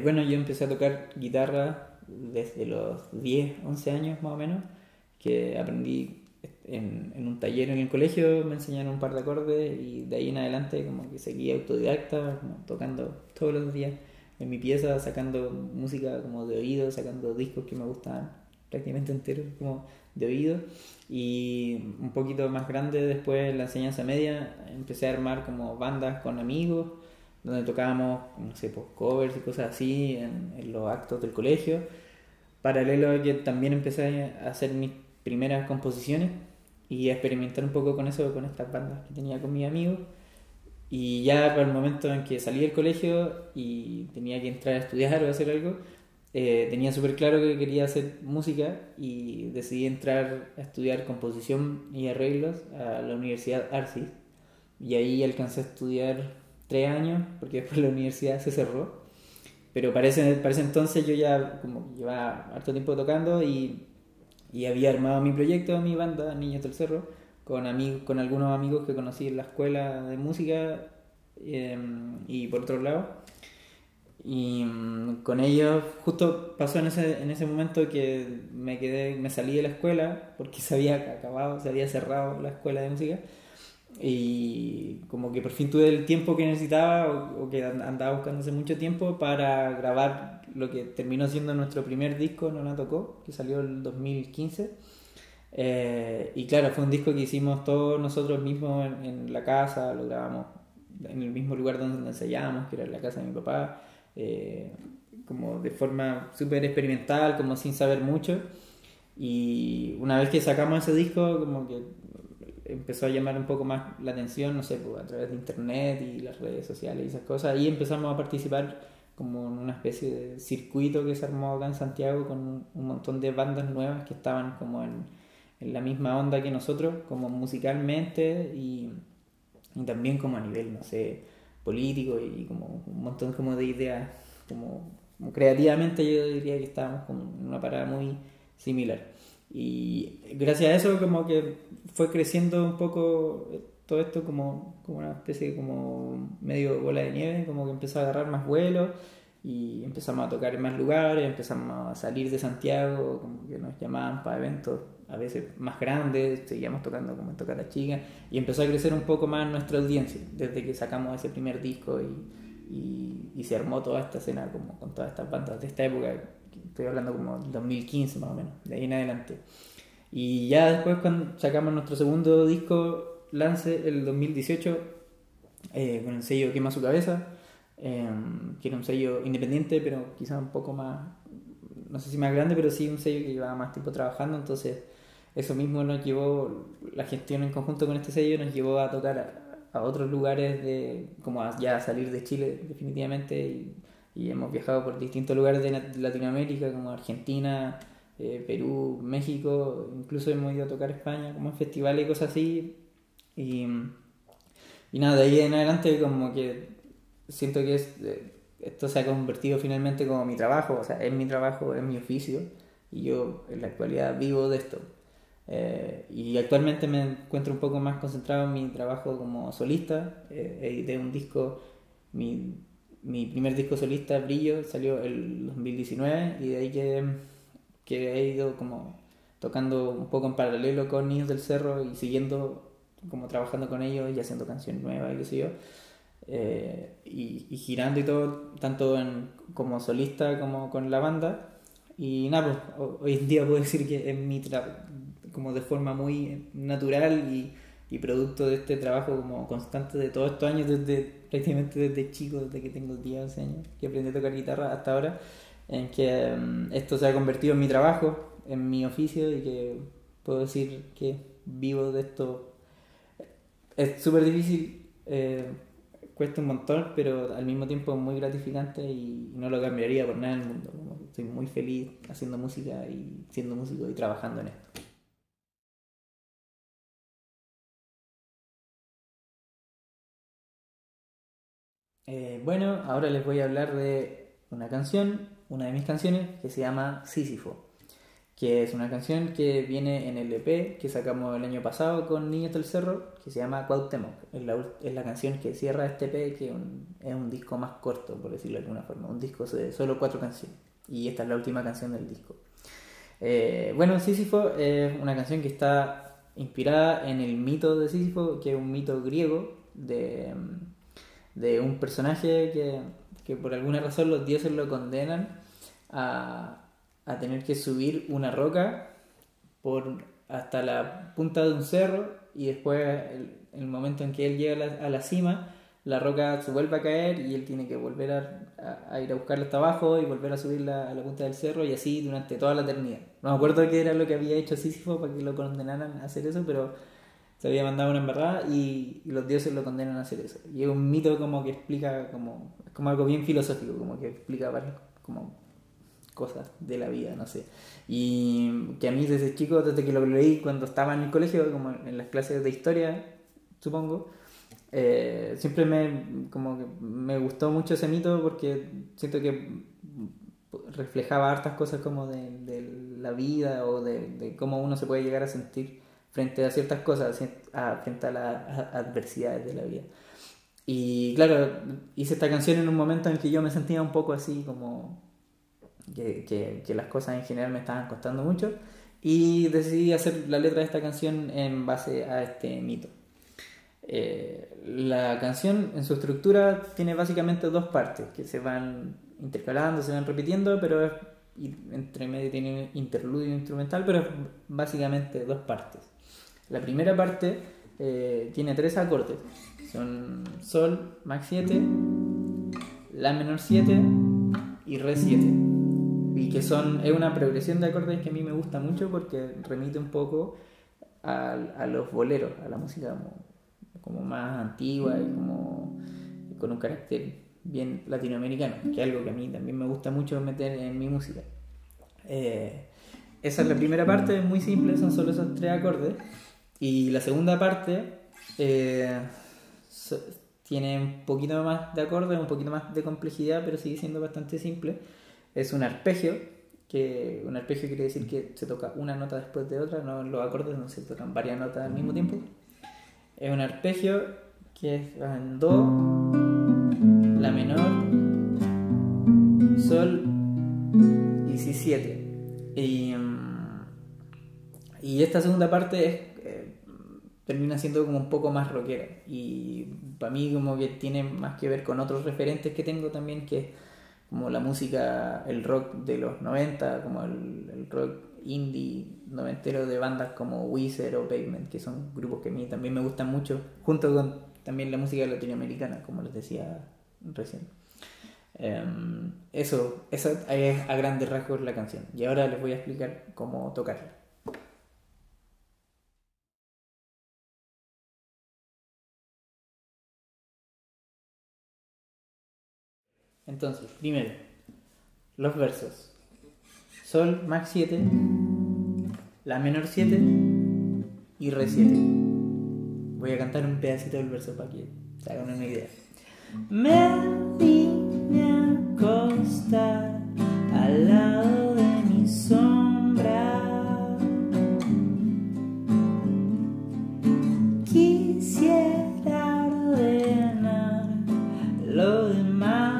Bueno, yo empecé a tocar guitarra desde los 10 11 años más o menos, que aprendí en un taller en el colegio, me enseñaron un par de acordes y de ahí en adelante como que seguí autodidacta, como tocando todos los días en mi pieza, sacando música como de oído, sacando discos que me gustaban prácticamente enteros como de oído. Y un poquito más grande después en la enseñanza media empecé a armar como bandas con amigos donde tocábamos, no sé, pues covers y cosas así en los actos del colegio. Paralelo a que también empecé a hacer mis primeras composiciones y a experimentar un poco con eso, con estas bandas que tenía con mis amigos. Y ya para el momento en que salí del colegio y tenía que entrar a estudiar o hacer algo, tenía súper claro que quería hacer música y decidí entrar a estudiar composición y arreglos a la Universidad Arcis. Y ahí alcancé a estudiar 3 años porque después la universidad se cerró. Pero para ese entonces yo ya como llevaba harto tiempo tocando y había armado mi proyecto, mi banda, Niños del Cerro, con, amigos, con algunos amigos que conocí en la escuela de música y por otro lado. Y con ellos justo pasó en ese momento que me salí de la escuela porque se había acabado, se había cerrado la escuela de música y como que por fin tuve el tiempo que necesitaba o que andaba buscando hace mucho tiempo para grabar lo que terminó siendo nuestro primer disco, No la tocó, que salió el 2015. Y claro, fue un disco que hicimos todos nosotros mismos en la casa, lo grabamos en el mismo lugar donde ensayábamos, que era en la casa de mi papá, eh, como de forma súper experimental, como sin saber mucho. Y una vez que sacamos ese disco, como que empezó a llamar un poco más la atención, no sé, pues, a través de internet y las redes sociales y esas cosas. Y empezamos a participar como en una especie de circuito que se armó acá en Santiago con un montón de bandas nuevas que estaban como en la misma onda que nosotros, como musicalmente y también como a nivel, no sé, político y como un montón como de ideas, como creativamente yo diría que estábamos como en una parada muy similar. Y gracias a eso como que fue creciendo un poco todo esto como una especie de como medio bola de nieve, como que empezó a agarrar más vuelo y empezamos a tocar en más lugares, empezamos a salir de Santiago, como que nos llamaban para eventos a veces más grandes, seguíamos tocando como en Tocata Chica y empezó a crecer un poco más nuestra audiencia desde que sacamos ese primer disco y se armó toda esta escena como con todas estas bandas de esta época, estoy hablando como del 2015 más o menos, de ahí en adelante. Y ya después cuando sacamos nuestro segundo disco, Lance, el 2018, con el sello Quema su cabeza, que era un sello independiente, pero quizá un poco más, no sé si más grande, pero sí un sello que llevaba más tiempo trabajando, entonces eso mismo nos llevó, la gestión en conjunto con este sello nos llevó a tocar a otros lugares, como ya a salir de Chile definitivamente, y hemos viajado por distintos lugares de Latinoamérica, como Argentina, Perú, México, incluso hemos ido a tocar España, como en festivales y cosas así, y, y nada, de ahí en adelante como que siento que esto se ha convertido finalmente como mi trabajo, o sea, es mi trabajo, es mi oficio, y yo en la actualidad vivo de esto. Y actualmente me encuentro un poco más concentrado en mi trabajo como solista. Edité un disco, mi, mi primer disco solista, Brillo, salió el 2019 y de ahí que he ido como tocando un poco en paralelo con Niños del Cerro y siguiendo como trabajando con ellos y haciendo canciones nuevas y qué sé yo. Y girando y todo, tanto como solista como con la banda. Y nada, pues, hoy en día puedo decir que es como de forma muy natural y producto de este trabajo como constante de todos estos años, prácticamente desde chico, desde que tengo 10 11 años, que aprendí a tocar guitarra hasta ahora, en que esto se ha convertido en mi trabajo, en mi oficio y que puedo decir que vivo de esto. Es súper difícil, cuesta un montón, pero al mismo tiempo es muy gratificante y no lo cambiaría por nada en el mundo. Como que estoy muy feliz haciendo música y siendo músico y trabajando en esto. Bueno, ahora les voy a hablar de una canción, una de mis canciones, que se llama Sísifo. que es una canción que viene en el EP que sacamos el año pasado con Niños del Cerro, que se llama Cuauhtémoc. Es la canción que cierra este EP, que es un disco más corto, por decirlo de alguna forma, un disco de solo 4 canciones, y esta es la última canción del disco. Bueno, Sísifo es una canción que está inspirada en el mito de Sísifo, que es un mito griego de un personaje que por alguna razón los dioses lo condenan a tener que subir una roca hasta la punta de un cerro, y después el momento en que él llega a la cima, la roca se vuelve a caer y él tiene que volver a ir a buscarla hasta abajo y volver a subirla a la punta del cerro, y así durante toda la eternidad. No me acuerdo qué era lo que había hecho Sísifo para que lo condenaran a hacer eso, pero se había mandado una embarrada y los dioses lo condenan a hacer eso. Y es un mito como que explica, es como algo bien filosófico, como que explica varias como cosas de la vida, no sé. Y que a mí desde chico, desde que lo leí cuando estaba en el colegio, como en las clases de historia, supongo, siempre como que me gustó mucho ese mito, porque siento que reflejaba hartas cosas como de la vida, o de cómo uno se puede llegar a sentir frente a ciertas cosas, frente a las adversidades de la vida. Y claro, hice esta canción en un momento en que yo me sentía un poco así, como que las cosas en general me estaban costando mucho, y decidí hacer la letra de esta canción en base a este mito. La canción en su estructura tiene básicamente 2 partes que se van intercalando, se van repitiendo, pero entre medio tiene interludio instrumental, pero es básicamente 2 partes. La primera parte tiene 3 acordes, son Sol, Max 7, La menor 7 y Re 7, y que es una progresión de acordes que a mí me gusta mucho, porque remite un poco a los boleros, a la música como más antigua y como con un carácter bien latinoamericano, que es algo que a mí también me gusta mucho meter en mi música. Esa es la primera parte, es muy simple, son solo esos 3 acordes. Y la segunda parte tiene un poquito más de acordes, un poquito más de complejidad, pero sigue siendo bastante simple. Es un arpegio, que un arpegio quiere decir que se toca una nota después de otra, no los acordes no se tocan varias notas al mismo tiempo. Es un arpegio que es en Do, La menor, Sol y Si 7. Y esta segunda parte termina siendo como un poco más rockera, y para mí como que tiene más que ver con otros referentes que tengo también, que es como la música, el rock de los 90, como el rock indie noventero de bandas como Weezer o Pavement, que son grupos que a mí también me gustan mucho, junto con también la música latinoamericana, como les decía recién. Eso es a grandes rasgos la canción, y ahora les voy a explicar cómo tocarla. Entonces, primero, los versos. Sol, Max 7, La menor 7 y Re 7. Voy a cantar un pedacito del verso para que se hagan una idea. Me vine a acostar al lado de mi sombra. Quisiera ordenar lo demás.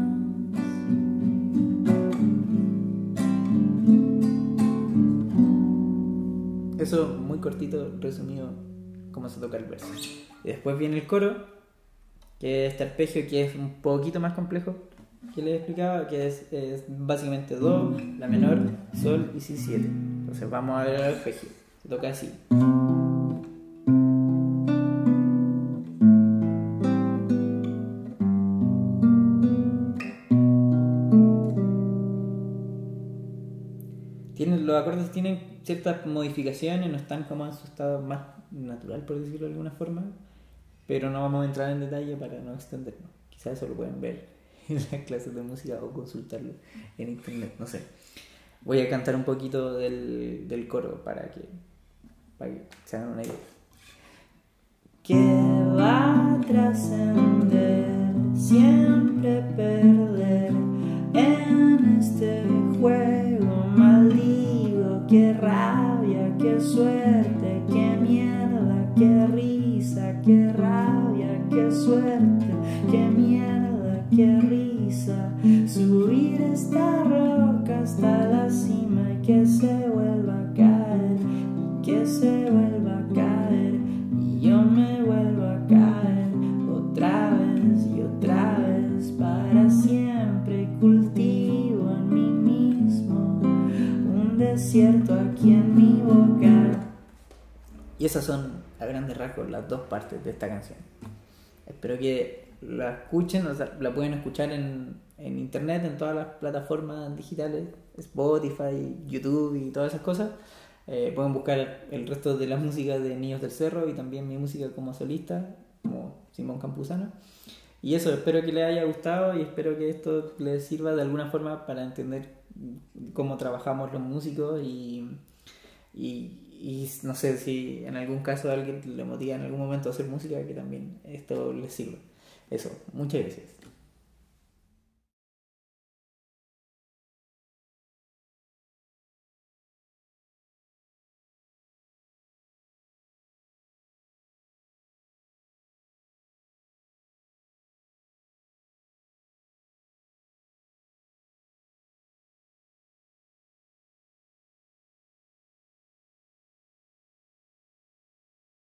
Eso muy cortito, resumido, cómo se toca el verso. Y después viene el coro, que es este arpegio que es un poquito más complejo que les explicaba, que es básicamente Do, La menor, Sol y Si 7. Entonces vamos a ver el arpegio. Se toca así. Los acordes tienen ciertas modificaciones, no están como en su estado más natural, por decirlo de alguna forma, pero no vamos a entrar en detalle para no extendernos. Quizás eso lo pueden ver en las clases de música o consultarlo en internet, no sé. Voy a cantar un poquito del coro para que se hagan una idea. Que va a trascender, siempre perder en este juego maldito rabia, qué suerte, qué mierda, qué risa, qué rabia, qué suerte, qué mierda, qué risa. Subir esta roca hasta la cima y que se vuelva a caer, que se vuelva a caer, y yo me vuelvo a caer otra vez y otra vez. Para siempre cultivo en mí mismo un desierto aquí en mi boca. Y esas son a grandes rasgos las dos partes de esta canción. Espero que la escuchen, o sea, la pueden escuchar en internet, en todas las plataformas digitales, Spotify, YouTube y todas esas cosas. Pueden buscar el resto de las músicas de Niños del Cerro y también mi música como solista, como Simón Campuzano. Y eso, espero que les haya gustado y espero que esto les sirva de alguna forma para entender cómo trabajamos los músicos y no sé si en algún caso a alguien le motiva en algún momento a hacer música, que también esto les sirva. Eso, muchas gracias.